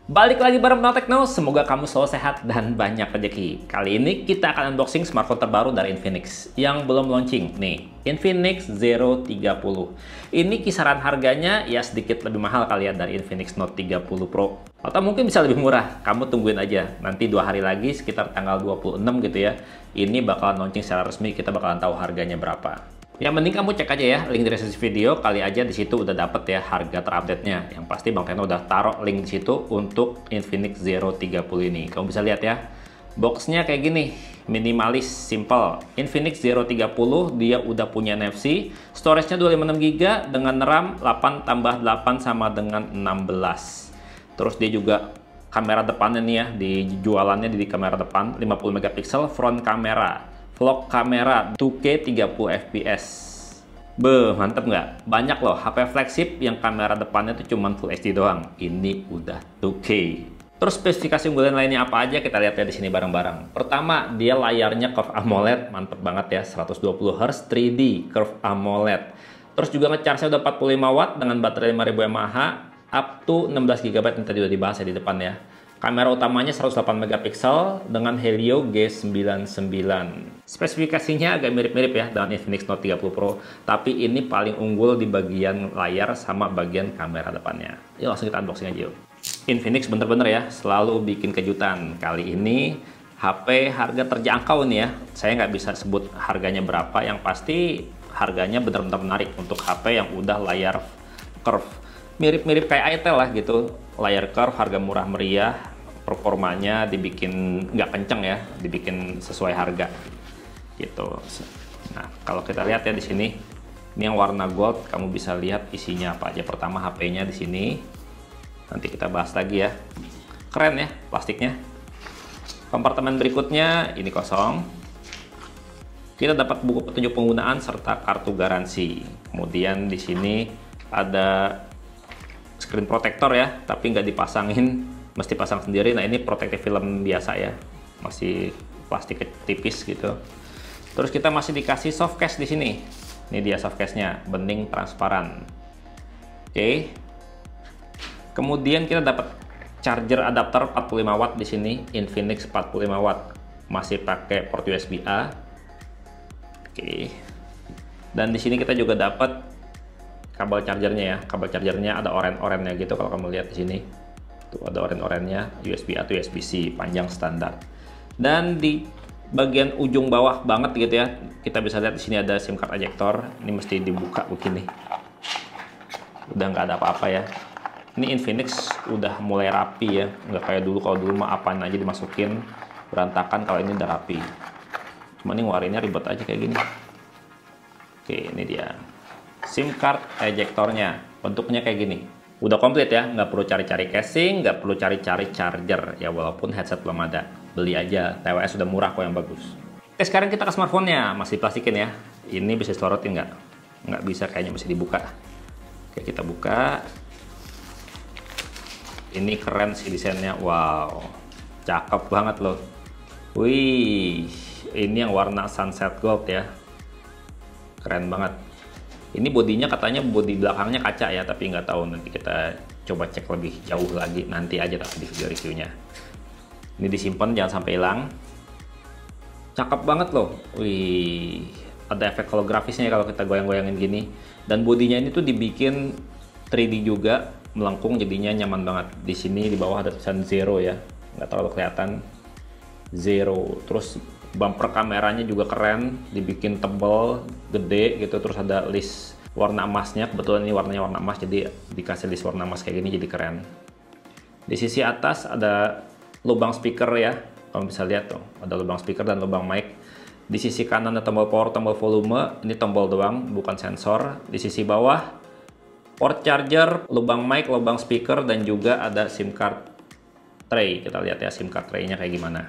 Balik lagi bareng Bang Tekno, semoga kamu selalu sehat dan banyak rezeki. Kali ini kita akan unboxing smartphone terbaru dari Infinix yang belum launching. Nih, Infinix Zero 30. Ini kisaran harganya ya sedikit lebih mahal kalian dari Infinix Note 30 Pro. Atau mungkin bisa lebih murah, kamu tungguin aja. Nanti 2 hari lagi sekitar tanggal 26 gitu ya. Ini bakalan launching secara resmi, kita bakalan tahu harganya berapa. Yang penting kamu cek aja ya link di deskripsi video, kali aja di situ udah dapet ya harga terupdate-nya. Yang pasti Bang Tekno udah taruh link di situ untuk Infinix Zero 30 ini. Kamu bisa lihat ya. Boxnya kayak gini, minimalis, simple. Infinix Zero 30 dia udah punya NFC, storage-nya 256GB dengan RAM 8 tambah 8 sama dengan 16. Terus dia juga kamera depannya nih ya, dijualannya di kamera depan 50 megapiksel front kamera. Vlog kamera 2K 30 fps. Mantep nggak? Banyak loh HP flagship yang kamera depannya tuh cuma Full HD doang. Ini udah 2K. Terus spesifikasi unggulan lainnya apa aja kita lihat ya di sini bareng-bareng. Pertama, dia layarnya curve AMOLED, mantep banget ya, 120 Hz 3D curve AMOLED. Terus juga ngecharge-nya udah 45 watt dengan baterai 5000 mAh, up to 16GB yang tadi udah dibahas ya di depan ya. Kamera utamanya 108 megapiksel dengan Helio G99. Spesifikasinya agak mirip-mirip ya dengan Infinix Note 30 Pro, tapi ini paling unggul di bagian layar sama bagian kamera depannya. Yuk langsung kita unboxing aja yuk. Infinix bener-bener ya, selalu bikin kejutan. Kali ini HP harga terjangkau nih ya. Saya nggak bisa sebut harganya berapa, yang pasti harganya bener-bener menarik untuk HP yang udah layar curve. Mirip-mirip kayak itel lah gitu, layar curve, harga murah meriah, performanya dibikin nggak kenceng ya, dibikin sesuai harga gitu. Nah kalau kita lihat ya di sini, ini yang warna gold, kamu bisa lihat isinya apa aja. Pertama HP-nya di sini, nanti kita bahas lagi ya. Keren ya plastiknya. Kompartemen berikutnya ini kosong. Kita dapat buku petunjuk penggunaan serta kartu garansi. Kemudian di sini ada screen protector ya, tapi nggak dipasangin, mesti pasang sendiri. Nah ini protective film biasa ya, masih plastik tipis gitu. Terus kita masih dikasih soft case di sini. Ini dia soft case-nya, bening transparan. Oke. Kemudian kita dapat charger adapter 45 watt di sini, Infinix 45 watt, masih pakai port USB A. Oke. Dan di sini kita juga dapat kabel chargernya ya. Kabel chargernya ada oren-orennya gitu kalau kamu lihat di sini. Tuh ada oren-orennya, USB A atau USB-C panjang standar. Dan di bagian ujung bawah banget gitu ya, kita bisa lihat di sini ada SIM card ejector. Ini mesti dibuka begini. Udah nggak ada apa-apa ya. Ini Infinix udah mulai rapi ya, nggak kayak dulu. Kalau dulu mah apaan aja dimasukin berantakan, kalau ini udah rapi. Cuma ini ngeluarinnya ribet aja kayak gini. Oke, ini dia SIM card ejectornya, bentuknya kayak gini. Udah komplit ya, nggak perlu cari-cari casing, nggak perlu cari-cari charger ya, walaupun headset belum ada. Beli aja, TWS sudah murah kok yang bagus. Oke, sekarang kita ke smartphone-nya, masih plastikin ya. Ini bisa selorotin nggak? Nggak bisa, kayaknya mesti dibuka. Oke, kita buka. Ini keren sih desainnya, wow, cakep banget loh. Wih, ini yang warna sunset gold ya, keren banget. Ini bodinya katanya bodi belakangnya kaca ya, tapi nggak tahu, nanti kita coba cek lebih jauh lagi nanti aja di video reviewnya. Ini disimpan jangan sampai hilang. Cakep banget loh. Wih, ada efek holografisnya kalau kita goyang-goyangin gini. Dan bodinya ini tuh dibikin 3D juga, melengkung, jadinya nyaman banget. Di sini di bawah ada tulisan Zero ya, nggak terlalu kelihatan. Zero. Terus bumper kameranya juga keren, dibikin tebal, gede gitu. Terus ada list warna emasnya, kebetulan ini warnanya warna emas, jadi dikasih list warna emas kayak gini, jadi keren. Di sisi atas ada lubang speaker ya, kamu bisa lihat tuh, ada lubang speaker dan lubang mic. Di sisi kanan ada tombol power, tombol volume, ini tombol doang, bukan sensor. Di sisi bawah port charger, lubang mic, lubang speaker, dan juga ada SIM card tray. Kita lihat ya SIM card tray-nya kayak gimana.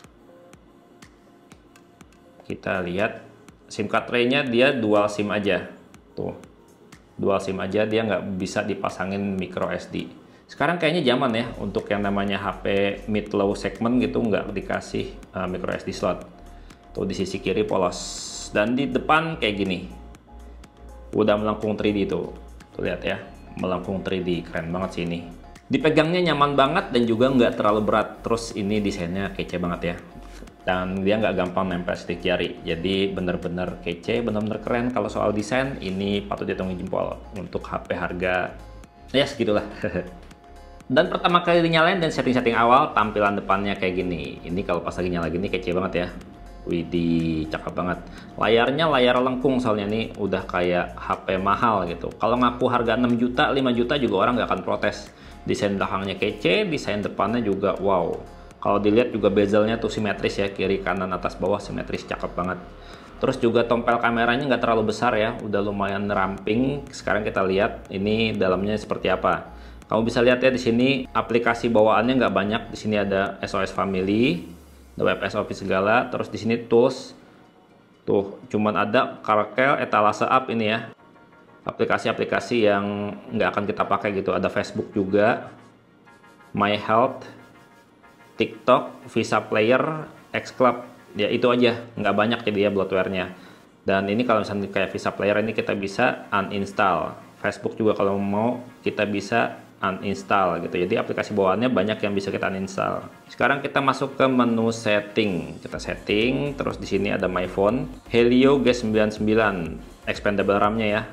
Kita lihat SIM card tray-nya, dia dual SIM aja. Tuh, dual SIM aja, dia nggak bisa dipasangin micro SD. Sekarang kayaknya zaman ya, untuk yang namanya HP mid-low segment gitu, nggak dikasih micro SD slot. Tuh di sisi kiri polos. Dan di depan kayak gini. Udah melengkung 3D tuh. Tuh lihat ya, melengkung 3D. Keren banget sih ini. Dipegangnya nyaman banget dan juga nggak terlalu berat. Terus ini desainnya kece banget ya. Dan dia nggak gampang nempel sidik jari. Jadi bener-bener kece, bener-bener keren. Kalau soal desain, ini patut dihitung jempol untuk HP harga ya segitulah. Dan pertama kali dinyalain dan setting-setting awal, tampilan depannya kayak gini. Ini kalau pas lagi nyala gini kece banget ya. Widih, cakep banget. Layarnya layar lengkung, soalnya ini udah kayak HP mahal gitu. Kalau ngaku harga 6 juta, 5 juta juga orang nggak akan protes. Desain belakangnya kece, desain depannya juga wow. Kalau dilihat juga bezelnya tuh simetris ya, kiri kanan atas bawah simetris, cakep banget. Terus juga tompel kameranya nggak terlalu besar ya, udah lumayan ramping. Sekarang kita lihat ini dalamnya seperti apa. Kamu bisa lihat ya di sini aplikasi bawaannya nggak banyak. Di sini ada SOS Family, ada WebS Office segala. Terus di sini tools, tuh cuman ada Karakel, Etalase App ini ya. Aplikasi-aplikasi yang nggak akan kita pakai gitu. Ada Facebook juga, My Health, TikTok, Visa Player, Xclub. Ya itu aja, nggak banyak jadi ya bloatware-nya. Dan ini kalau misalnya kayak Visa Player ini kita bisa uninstall. Facebook juga kalau mau kita bisa uninstall gitu. Jadi aplikasi bawaannya banyak yang bisa kita uninstall. Sekarang kita masuk ke menu setting. Kita setting, terus di sini ada My Phone, Helio G99, expandable RAM-nya ya.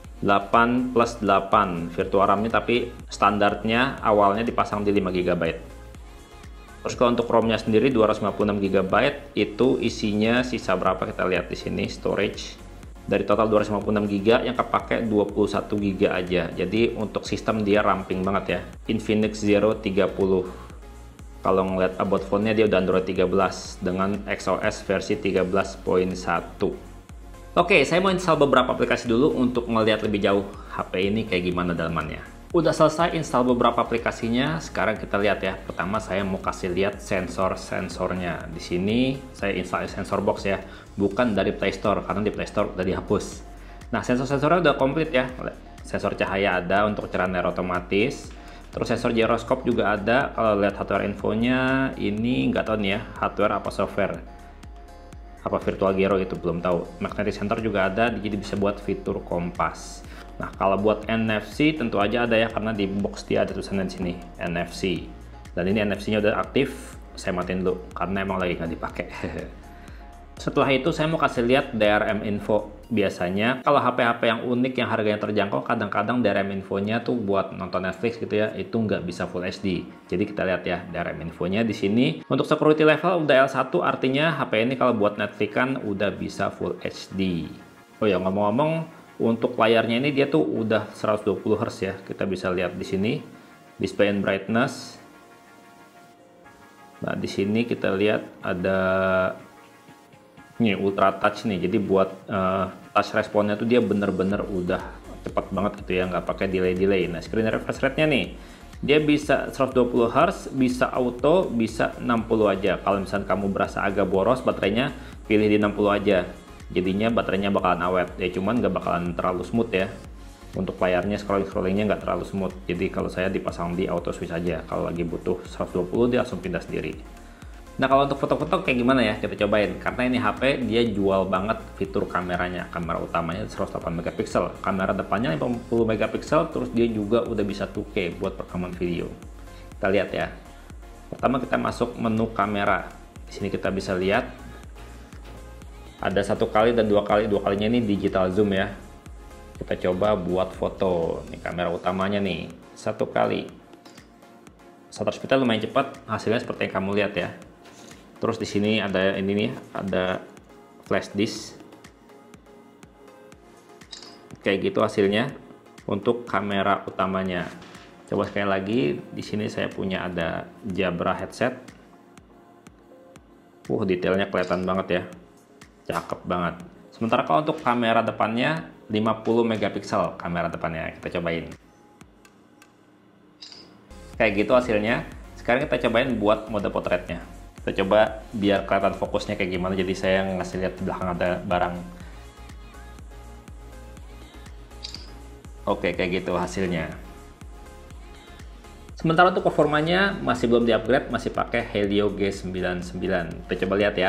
8 plus 8 virtual RAM-nya, tapi standarnya awalnya dipasang di 5 GB. Terus kalau untuk ROM-nya sendiri 256 GB, itu isinya sisa berapa kita lihat di sini storage. Dari total 256 GB yang kepake 21 GB aja. Jadi untuk sistem dia ramping banget ya. Infinix Zero 30. Kalau ngeliat about phone-nya dia udah Android 13 dengan XOS versi 13.1. Oke, saya mau install beberapa aplikasi dulu untuk ngeliat lebih jauh HP ini kayak gimana dalamannya. Udah selesai install beberapa aplikasinya, sekarang kita lihat ya. Pertama saya mau kasih lihat sensor-sensornya. Di sini saya install sensor box ya, bukan dari Play Store karena di Play Store udah dihapus. Nah, sensor-sensornya udah komplit ya. Sensor cahaya ada untuk cerahan layar otomatis. Terus sensor gyroscope juga ada. Kalau lihat hardware infonya, ini nggak tahu nih ya, hardware apa software. Apa virtual gyro itu belum tahu. Magnetic sensor juga ada, jadi bisa buat fitur kompas. Nah, kalau buat NFC tentu aja ada ya, karena di box dia ada tulisannya di sini NFC. Dan ini NFC-nya udah aktif. Saya matiin dulu karena emang lagi nggak dipakai. Setelah itu saya mau kasih lihat DRM info. Biasanya kalau HP-HP yang unik yang harganya terjangkau, kadang-kadang DRM infonya tuh buat nonton Netflix gitu ya, itu nggak bisa Full HD. Jadi kita lihat ya DRM infonya di sini. Untuk security level udah L1, artinya HP ini kalau buat Netflix kan udah bisa Full HD. Oh ya, ngomong-ngomong, untuk layarnya ini dia tuh udah 120 Hz ya. Kita bisa lihat di sini display and brightness. Nah, di sini kita lihat ada ini ultra touch nih, jadi buat touch responnya tuh dia bener-bener udah cepat banget gitu ya, nggak pakai delay. Nah, screen refresh rate-nya nih dia bisa 120 Hz, bisa auto, bisa 60 aja. Kalau misalnya kamu berasa agak boros baterainya, pilih di 60 aja, jadinya baterainya bakalan awet ya, cuman nggak bakalan terlalu smooth ya. Untuk layarnya scrollingnya nggak terlalu smooth, jadi kalau saya dipasang di auto switch aja. Kalau lagi butuh 120 dia langsung pindah sendiri. Nah, kalau untuk foto-foto kayak gimana ya, kita cobain. Karena ini HP dia jual banget fitur kameranya. Kamera utamanya 108 megapiksel, kamera depannya 50 megapiksel, terus dia juga udah bisa 2K buat rekaman video. Kita lihat ya. Pertama kita masuk menu kamera. Di sini kita bisa lihat ada 1 kali dan 2 kali. 2 kalinya ini digital zoom ya. Kita coba buat foto. Ini kamera utamanya nih, 1 kali. Shutter speednya lumayan cepat, hasilnya seperti yang kamu lihat ya. Terus di sini ada ini nih, ada flash disk. Kayak gitu hasilnya untuk kamera utamanya. Coba sekali lagi, di sini saya punya ada Jabra headset. Detailnya kelihatan banget ya. Cakep banget. Sementara kalau untuk kamera depannya 50 megapiksel kamera depannya. Kita cobain. Kayak gitu hasilnya. Sekarang kita cobain buat mode potretnya. Kita coba biar kelihatan fokusnya kayak gimana, jadi saya ngasih lihat di belakang ada barang. Oke, kayak gitu hasilnya. Sementara untuk performanya masih belum di-upgrade, masih pakai Helio G99. Kita coba lihat ya.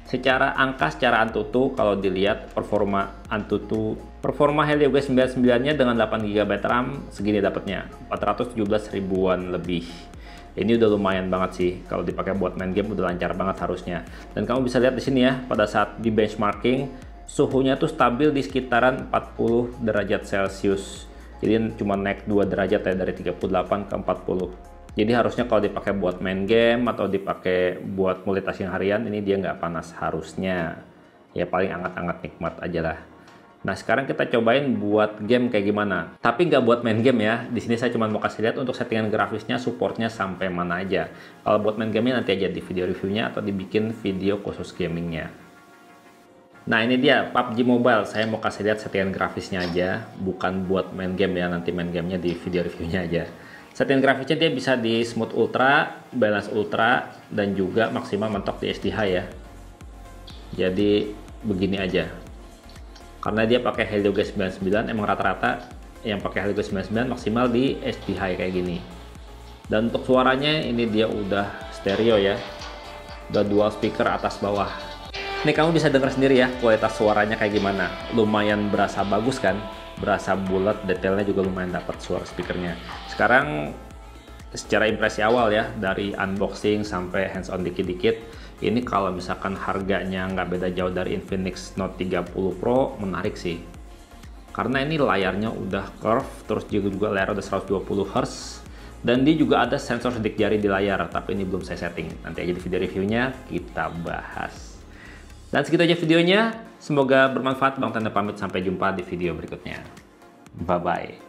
Secara angka, secara Antutu, kalau dilihat performa Antutu, performa Helio G99-nya dengan 8 GB RAM, segini dapatnya, 417 ribuan lebih. Ini udah lumayan banget sih, kalau dipakai buat main game udah lancar banget harusnya. Dan kamu bisa lihat di sini ya, pada saat di benchmarking, suhunya tuh stabil di sekitaran 40 derajat Celcius. Jadi cuma naik 2 derajat ya, dari 38 ke 40. Jadi harusnya kalau dipakai buat main game atau dipakai buat multitasking harian, ini dia nggak panas harusnya. Ya paling anget-anget nikmat aja lah. Nah sekarang kita cobain buat game kayak gimana. Tapi nggak buat main game ya. Di sini saya cuma mau kasih lihat untuk settingan grafisnya, supportnya sampai mana aja. Kalau buat main gamenya nanti aja di video reviewnya atau dibikin video khusus gamingnya. Nah ini dia PUBG Mobile. Saya mau kasih lihat settingan grafisnya aja, bukan buat main game ya. Nanti main gamenya di video reviewnya aja. Settingan grafisnya dia bisa di Smooth Ultra, Balance Ultra, dan juga maksimal mentok di SD High ya. Jadi begini aja. Karena dia pakai Helio G99, emang rata-rata yang pakai Helio G99 maksimal di SD High kayak gini. Dan untuk suaranya ini dia udah stereo ya. Udah dual speaker atas bawah. Nih kamu bisa dengar sendiri ya kualitas suaranya kayak gimana. Lumayan berasa bagus kan? Berasa bulat, detailnya juga lumayan dapat suara speakernya. Sekarang secara impresi awal ya, dari unboxing sampai hands on dikit-dikit, ini kalau misalkan harganya nggak beda jauh dari Infinix Note 30 Pro, menarik sih. Karena ini layarnya udah curve, terus juga layar udah 120 Hz, dan dia juga ada sensor sidik jari di layar, tapi ini belum saya setting. Nanti aja di video reviewnya kita bahas. Dan segitu aja videonya. Semoga bermanfaat. Bang Tanda pamit, sampai jumpa di video berikutnya. Bye-bye.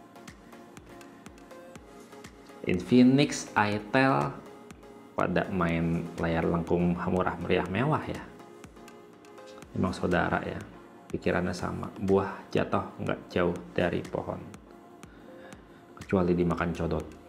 Infinix iTel pada main layar lengkung murah meriah mewah ya. Emang saudara ya. Pikirannya sama. Buah jatuh nggak jauh dari pohon. Kecuali dimakan codot.